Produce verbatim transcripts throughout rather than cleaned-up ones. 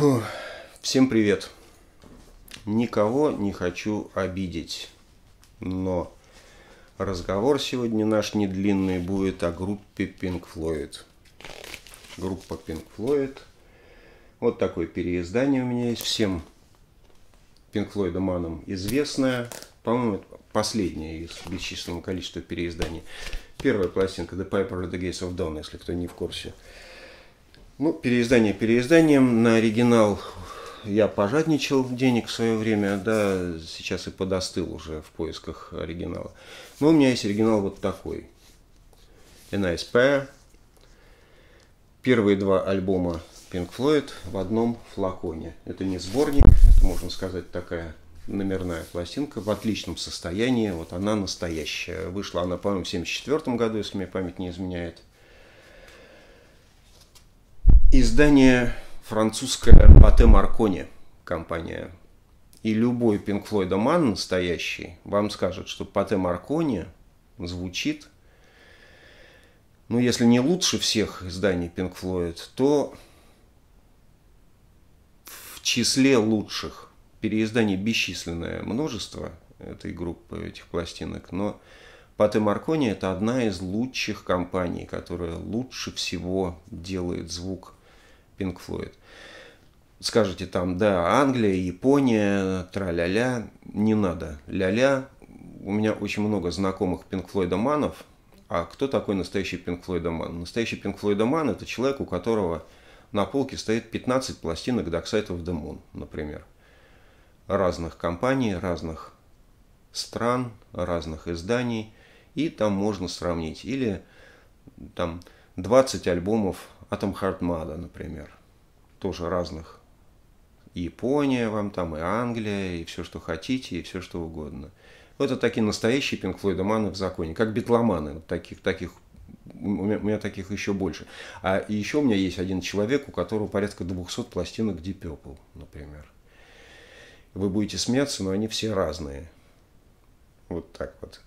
Фу. Всем привет. Никого не хочу обидеть, но разговор сегодня наш не длинный будет о группе Pink Floyd. Группа Pink Floyd. Вот такое переиздание у меня есть. Всем Pink Floyd-манам известное. По-моему, это последнее из бесчисленного количества переизданий. Первая пластинка The Piper at the Gates of Dawn, если кто не в курсе. Ну, переиздание переизданием. На оригинал я пожадничал денег в свое время, да, сейчас и подостыл уже в поисках оригинала. Но у меня есть оригинал вот такой. A Nice Pair. Первые два альбома Pink Floyd в одном флаконе. Это не сборник, это, можно сказать, такая номерная пластинка в отличном состоянии. Вот она настоящая. Вышла она, по-моему, в семьдесят четвёртом году, если мне память не изменяет. Издание французское Патэ Маркони компания. И любой Pink Floyd-ман настоящий вам скажет, что Патэ Маркони звучит, ну, если не лучше всех изданий Pink Floyd, то в числе лучших. Переизданий бесчисленное множество этой группы, этих пластинок, но Патэ Маркони — это одна из лучших компаний, которая лучше всего делает звук Pink Floyd. Скажете там, да, Англия, Япония, тра-ля-ля. Не надо ля-ля. У меня очень много знакомых Pink Floyd-манов. А кто такой настоящий Pink Floyd-ман? Настоящий Pink Floyd-ман — это человек, у которого на полке стоит пятнадцать пластинок Dark Side of the Moon, например. Разных компаний, разных стран, разных изданий. И там можно сравнить. Или там двадцать альбомов Atom Heart Mother, например. Тоже разных. И Япония вам там, и Англия, и все, что хотите, и все, что угодно. Вот это такие настоящие Pink Floyd-маны в законе. Как битломаны. Таких, таких, у, меня, у меня таких еще больше. А еще у меня есть один человек, у которого порядка двухсот пластинок Deep Purple, например. Вы будете смеяться, но они все разные. Вот так вот.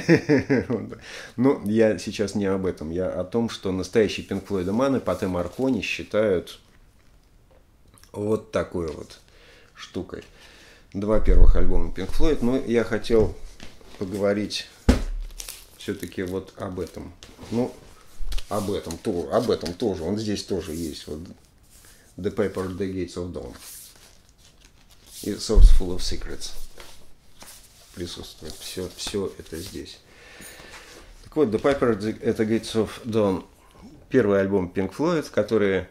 Но я сейчас не об этом. Я о том, что настоящие Pink Floyd-маны Патэ Маркони считают вот такой вот штукой. Два первых альбома Pink Floyd. Но я хотел поговорить все-таки вот об этом. Ну, об этом, то, об этом тоже. Он здесь тоже есть. Вот The Piper at the Gates of Dawn. И Source Full of Secrets. Присутствует. Все, все это здесь. Так вот, The Piper at the Gates of Dawn. Первый альбом Pink Floyd, который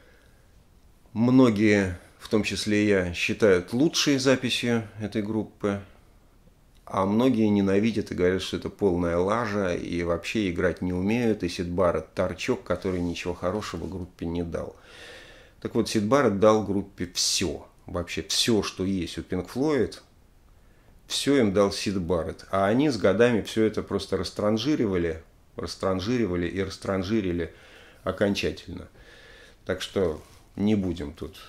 многие, в том числе и я, считают лучшей записью этой группы. А многие ненавидят и говорят, что это полная лажа, и вообще играть не умеют. И Сид Барретт торчок, который ничего хорошего группе не дал. Так вот, Сид Барретт дал группе все. Вообще все, что есть у Pink Floyd, все им дал Сид Барретт. А они с годами все это просто растранжиривали, растранжиривали и растранжирили окончательно. Так что не будем тут.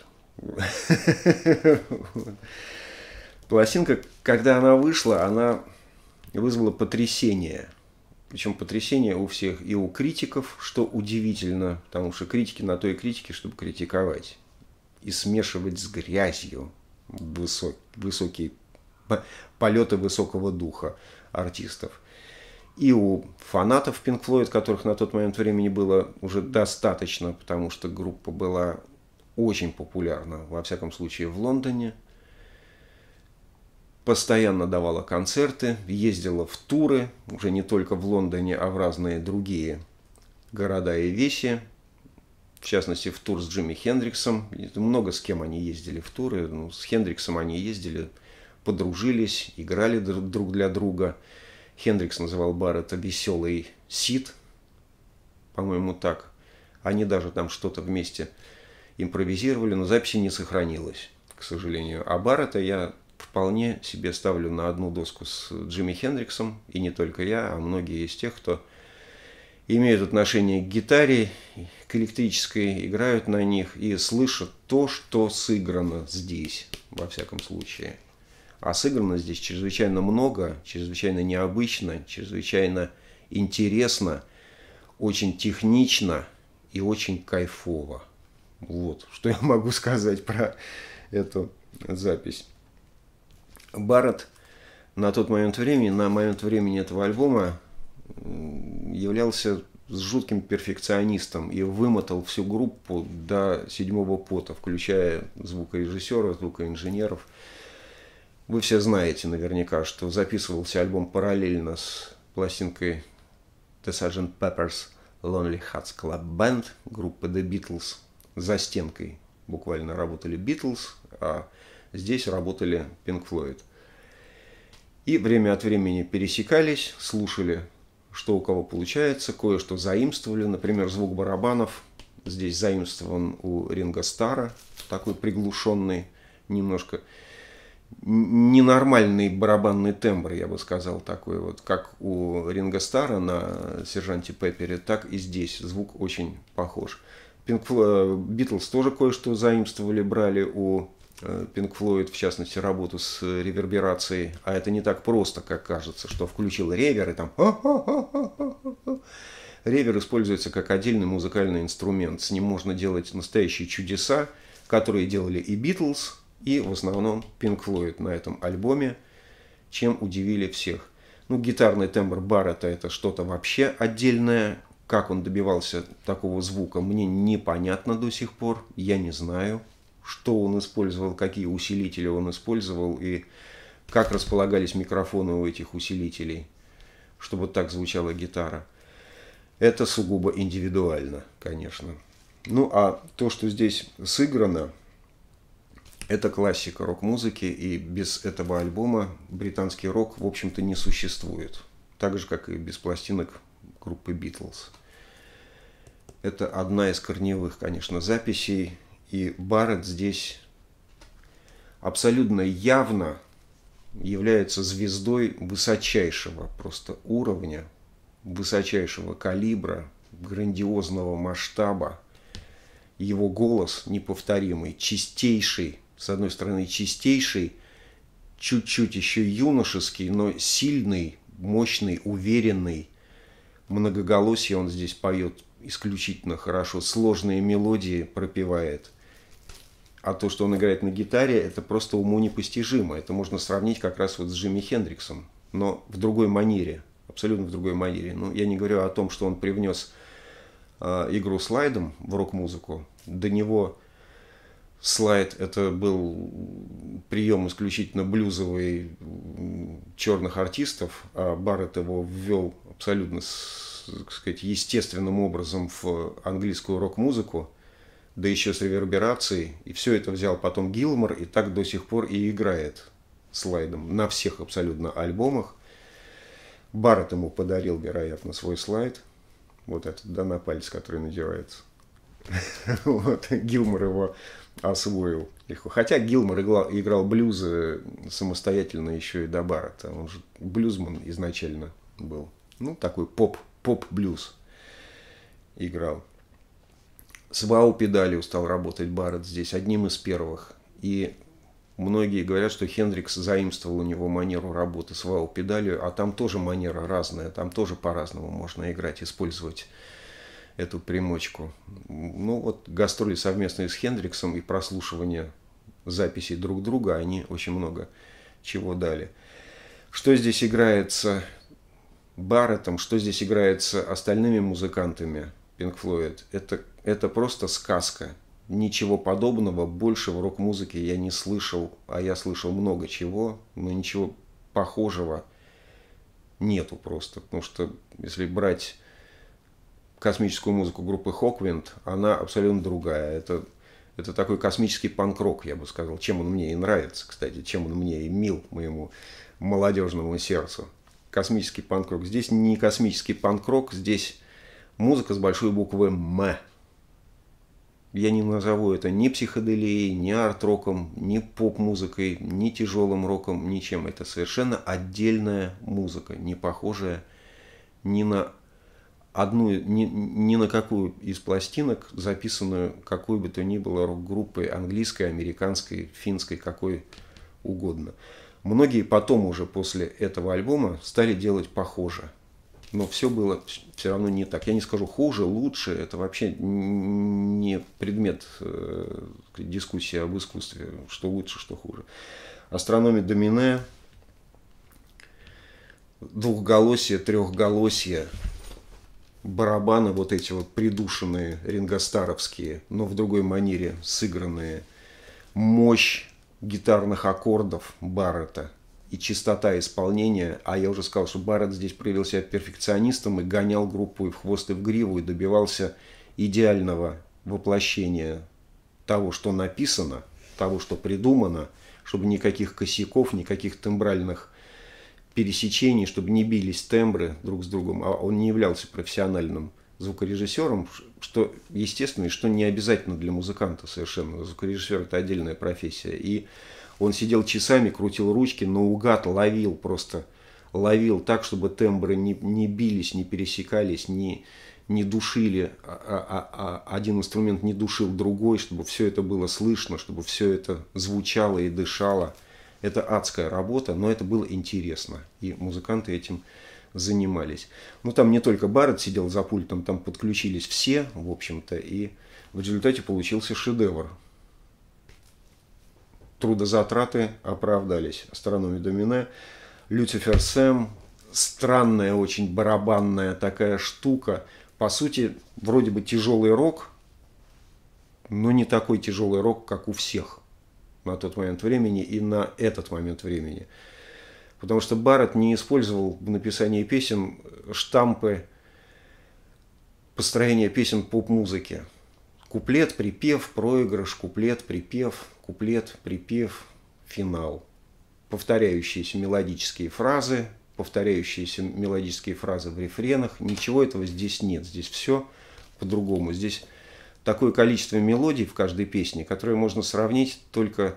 Пластинка, когда она вышла, она вызвала потрясение. Причем потрясение у всех, и у критиков, что удивительно, потому что критики на то и критики, чтобы критиковать. И смешивать с грязью высок, высокие полеты высокого духа артистов. И у фанатов Pink Floyd, которых на тот момент времени было уже достаточно, потому что группа была очень популярна, во всяком случае в Лондоне. Постоянно давала концерты, ездила в туры, уже не только в Лондоне, а в разные другие города и веси. В частности, в тур с Джимми Хендриксом. Много с кем они ездили в туры. Ну, с Хендриксом они ездили, подружились, играли друг для друга. Хендрикс называл Барретта «веселый Сид». По-моему, так. Они даже там что-то вместе импровизировали, но записи не сохранилось, к сожалению. А Барретта я вполне себе ставлю на одну доску с Джимми Хендриксом. И не только я, а многие из тех, кто имеют отношение к гитаре, к электрической, играют на них и слышат то, что сыграно здесь, во всяком случае. А сыграно здесь чрезвычайно много, чрезвычайно необычно, чрезвычайно интересно, очень технично и очень кайфово. Вот, что я могу сказать про эту запись. Барретт на тот момент времени, на момент времени этого альбома являлся жутким перфекционистом и вымотал всю группу до седьмого пота, включая звукорежиссеров, звукоинженеров. Вы все знаете наверняка, что записывался альбом параллельно с пластинкой The серджент Pepper's Lonely Hearts Club Band группы The Beatles. За стенкой буквально работали Beatles, а здесь работали Pink Floyd. И время от времени пересекались, слушали, что у кого получается, кое-что заимствовали. Например, звук барабанов здесь заимствован у Ринго Старра, такой приглушенный, немножко ненормальный барабанный тембр, я бы сказал, такой вот, как у Ринго Старра на сержанте Пеппере, так и здесь звук очень похож. Битлз тоже кое-что заимствовали, брали у Pink Floyd, в частности, работу с реверберацией. А это не так просто, как кажется, что включил ревер и там... Ревер используется как отдельный музыкальный инструмент. С ним можно делать настоящие чудеса, которые делали и Beatles, и в основном Pink Floyd на этом альбоме, чем удивили всех. Ну, гитарный тембр Барретта – это что-то вообще отдельное. Как он добивался такого звука, мне непонятно до сих пор. Я не знаю, что он использовал, какие усилители он использовал и как располагались микрофоны у этих усилителей, чтобы так звучала гитара. Это сугубо индивидуально, конечно. Ну, а то, что здесь сыграно, это классика рок-музыки, и без этого альбома британский рок, в общем-то, не существует. Так же, как и без пластинок группы Beatles. Это одна из корневых, конечно, записей. И Барретт здесь абсолютно явно является звездой высочайшего просто уровня, высочайшего калибра, грандиозного масштаба. Его голос неповторимый, чистейший, с одной стороны чистейший, чуть-чуть еще юношеский, но сильный, мощный, уверенный. Многоголосие он здесь поет исключительно хорошо, сложные мелодии пропевает. А то, что он играет на гитаре, это просто уму непостижимо. Это можно сравнить как раз вот с Джимми Хендриксом, но в другой манере, абсолютно в другой манере. Ну, я не говорю о том, что он привнес э, игру слайдом в рок-музыку. До него слайд это был прием исключительно блюзовый черных артистов, а Барретт его ввел абсолютно, так сказать, естественным образом в английскую рок-музыку, да еще с реверберацией. И все это взял потом Гилмор, и так до сих пор и играет слайдом на всех абсолютно альбомах. Барретт ему подарил, вероятно, свой слайд. Вот этот, да, на палец, который надевается. Вот, Гилмор его освоил легко. Хотя Гилмор играл, играл блюзы самостоятельно еще и до Барретта. Он же блюзман изначально был. Ну, такой поп, поп-блюз играл. С вау-педалью стал работать Барретт здесь одним из первых. И многие говорят, что Хендрикс заимствовал у него манеру работы с вау-педалью, а там тоже манера разная, там тоже по-разному можно играть, использовать эту примочку. Ну вот гастроли совместные с Хендриксом и прослушивание записей друг друга, они очень много чего дали. Что здесь играется Барреттом, что здесь играется остальными музыкантами Pink Floyd, это, это просто сказка. Ничего подобного больше в рок-музыке я не слышал, а я слышал много чего, но ничего похожего нету просто. Потому что если брать космическую музыку группы Hawkwind, она абсолютно другая. Это, это такой космический панк-рок, я бы сказал. Чем он мне и нравится, кстати, чем он мне и мил моему молодежному сердцу. Космический панк-рок. Здесь не космический панк-рок, здесь музыка с большой буквы «М». Я не назову это ни психоделией, ни арт-роком, ни поп-музыкой, ни тяжелым роком, ничем. Это совершенно отдельная музыка, не похожая ни на одну, ни, ни на какую из пластинок, записанную какой бы то ни было рок-группой, английской, американской, финской, какой угодно. Многие потом уже после этого альбома стали делать похоже. но все было все равно не так. Я не скажу хуже, лучше, это вообще не предмет э, дискуссии об искусстве, что лучше, что хуже. Астрономия Домине, двухголосие, трехголосие, барабаны вот эти вот придушенные, рингостаровские, но в другой манере сыгранные, мощь гитарных аккордов Барретта и чистота исполнения. А я уже сказал, что Барретт здесь проявил себя перфекционистом и гонял группу и в хвост, и в гриву, и добивался идеального воплощения того, что написано, того, что придумано, чтобы никаких косяков, никаких тембральных пересечений, чтобы не бились тембры друг с другом, а он не являлся профессиональным звукорежиссером, что естественно и что не обязательно для музыканта совершенно. Звукорежиссер – это отдельная профессия. И он сидел часами, крутил ручки, наугад ловил, просто ловил так, чтобы тембры не, не бились, не пересекались, не, не душили, а, а, а один инструмент не душил другой, чтобы все это было слышно, чтобы все это звучало и дышало. Это адская работа, но это было интересно, и музыканты этим занимались. Ну, там не только Барретт сидел за пультом, там подключились все, в общем-то, и в результате получился шедевр. Трудозатраты оправдались. Астрономия Домине, Люцифер Сэм, странная очень барабанная такая штука. По сути, вроде бы тяжелый рок, но не такой тяжелый рок, как у всех на тот момент времени и на этот момент времени. Потому что Барретт не использовал в написании песен штампы построения песен поп-музыки. Куплет, припев, проигрыш, куплет, припев, куплет, припев, финал. Повторяющиеся мелодические фразы, повторяющиеся мелодические фразы в рефренах. Ничего этого здесь нет. Здесь все по-другому. Здесь такое количество мелодий в каждой песне, которые можно сравнить только,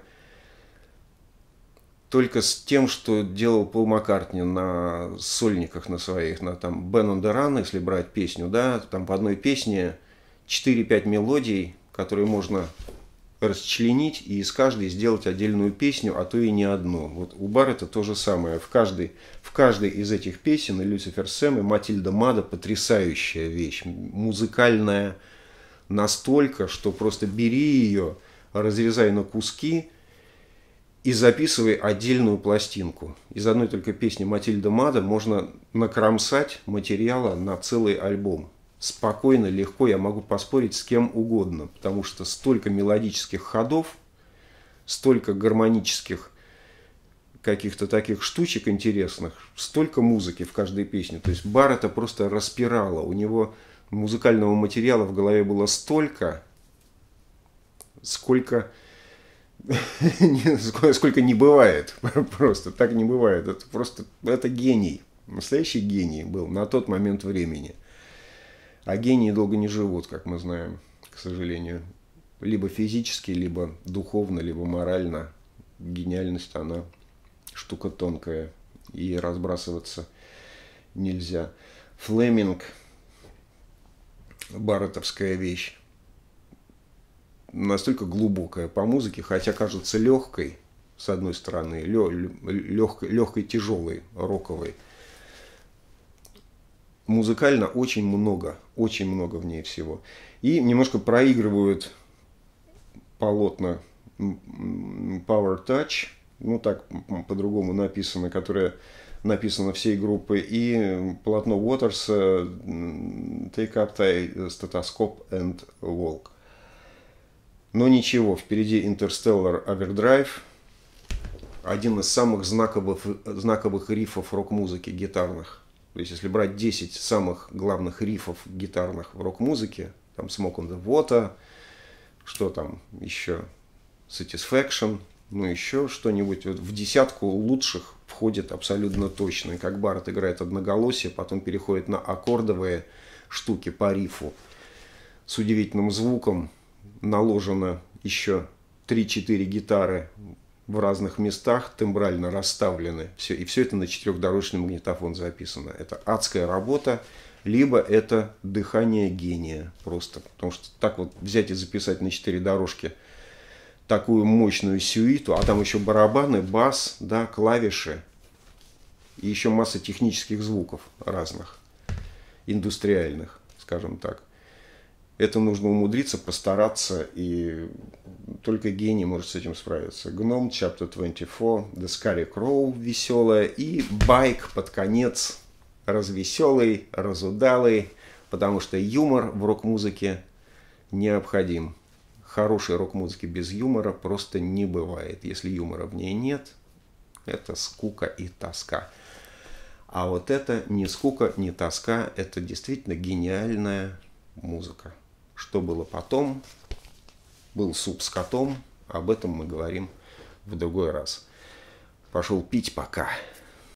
только с тем, что делал Пол Маккартни на сольниках на своих, на там «Ben on the Run», если брать песню, да, там в одной песне четыре-пять мелодий, которые можно расчленить и из каждой сделать отдельную песню, а то и не одну. Вот у Барретта то же самое. В каждой, в каждой из этих песен и Люцифер Сэм, и Матильда Мада потрясающая вещь, музыкальная настолько, что просто бери ее, разрезай на куски и записывай отдельную пластинку. Из одной только песни Матильда Мада можно накромсать материала на целый альбом. Спокойно, легко, я могу поспорить с кем угодно, потому что столько мелодических ходов, столько гармонических каких-то таких штучек интересных, столько музыки в каждой песне. То есть Барретта просто распирала, у него музыкального материала в голове было столько, сколько, сколько не бывает, просто так не бывает. Это просто, это гений, настоящий гений был на тот момент времени. А гении долго не живут, как мы знаем, к сожалению. Либо физически, либо духовно, либо морально. Гениальность, она штука тонкая, и разбрасываться нельзя. Флеминг, барреттовская вещь, настолько глубокая по музыке, хотя кажется легкой, с одной стороны, легкой, легкой, тяжелой, роковой. Музыкально очень много, очень много в ней всего. И немножко проигрывают полотна Power Touch, ну так по-другому написано, которое написано всей группы, и полотно Waters Take Up Thy Stethoscope and Walk. Но ничего, впереди Interstellar Overdrive, один из самых знаковых, знаковых рифов рок-музыки гитарных. То есть, если брать десять самых главных рифов гитарных в рок-музыке, там Smoke on the Water, что там еще, Satisfaction, ну еще что-нибудь, вот в десятку лучших входит абсолютно точно. И как Барретт играет одноголосие, потом переходит на аккордовые штуки по рифу с удивительным звуком, наложено еще три-четыре гитары в разных местах, тембрально расставлены. Все, и все это на четырехдорожный магнитофон записано. Это адская работа, либо это дыхание гения просто. Потому что так вот взять и записать на четыре дорожки такую мощную сюиту, а там еще барабаны, бас, да, клавиши и еще масса технических звуков разных. индустриальных, скажем так. Это нужно умудриться, постараться, и только гений может с этим справиться. Гном, Chapter двадцать четыре, The Scarecrow веселая, и Байк под конец развеселый, разудалый, потому что юмор в рок-музыке необходим. Хорошей рок-музыки без юмора просто не бывает. Если юмора в ней нет, это скука и тоска. А вот это не скука, не тоска, это действительно гениальная музыка. Что было потом? Был суп с котом. Об этом мы говорим в другой раз. Пошел пить, пока.